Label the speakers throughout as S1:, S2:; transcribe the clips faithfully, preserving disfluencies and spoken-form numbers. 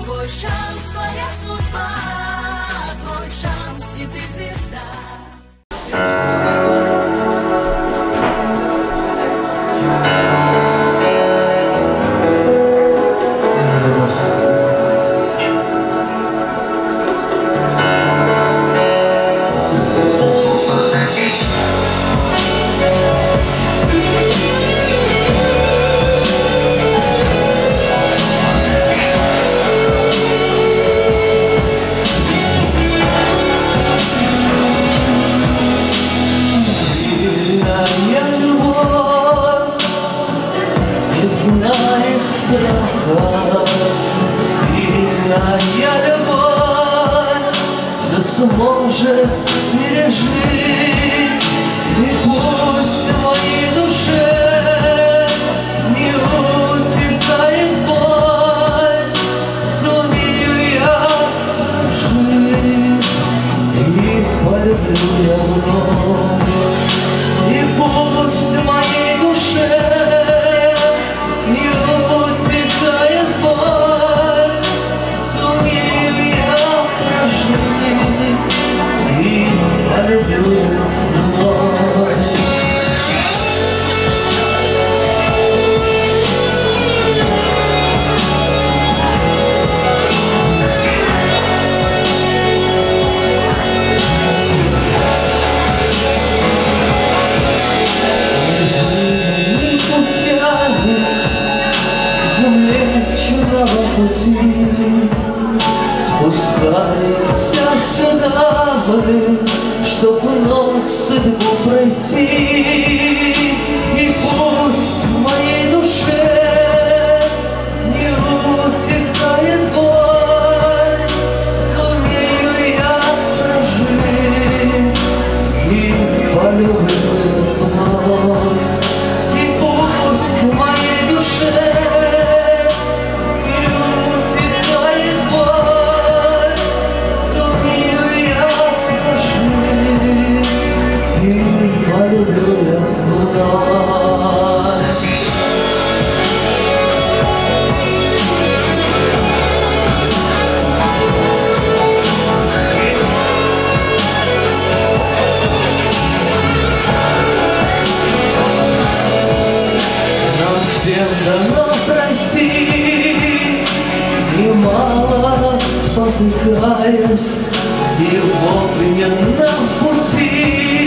S1: Твой шанс, твоя судьба, твой шанс, и ты звезда.
S2: Знает страха, сильная любовь все сможет пережить. И пусть в моей душе не утекает боль, сумею я жить и полюблю я вновь. И пусть в моей душе не утекает боль, сумею я прожить и полюблю вновь. Черного пути спускаемся сюда мы, чтоб вновь судьбу пройти. И пусть в моей душе не утекает боль, сумею я прожить и полюблю вновь. И пусть в моей душе дано пройти, немало спотыкаясь, и в огненном пути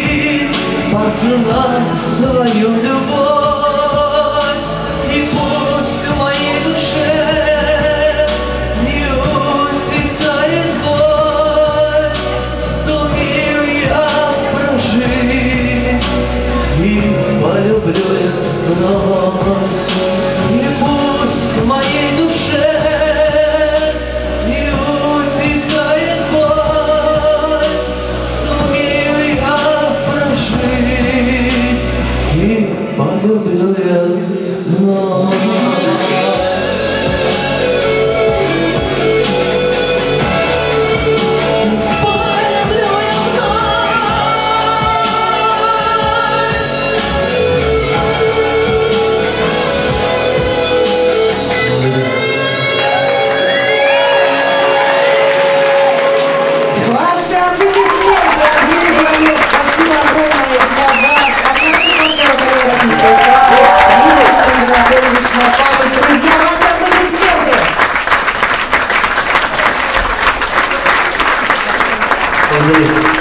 S2: познать свою любовь. И пусть в моей душе не утекает боль, сумею я прожить и полюблю я вновь. И пусть в моей душе не утекает боль, сумею я прожить и полюблю я вновь.
S3: Друзья, ваши аплодисменты!
S2: Благодарю.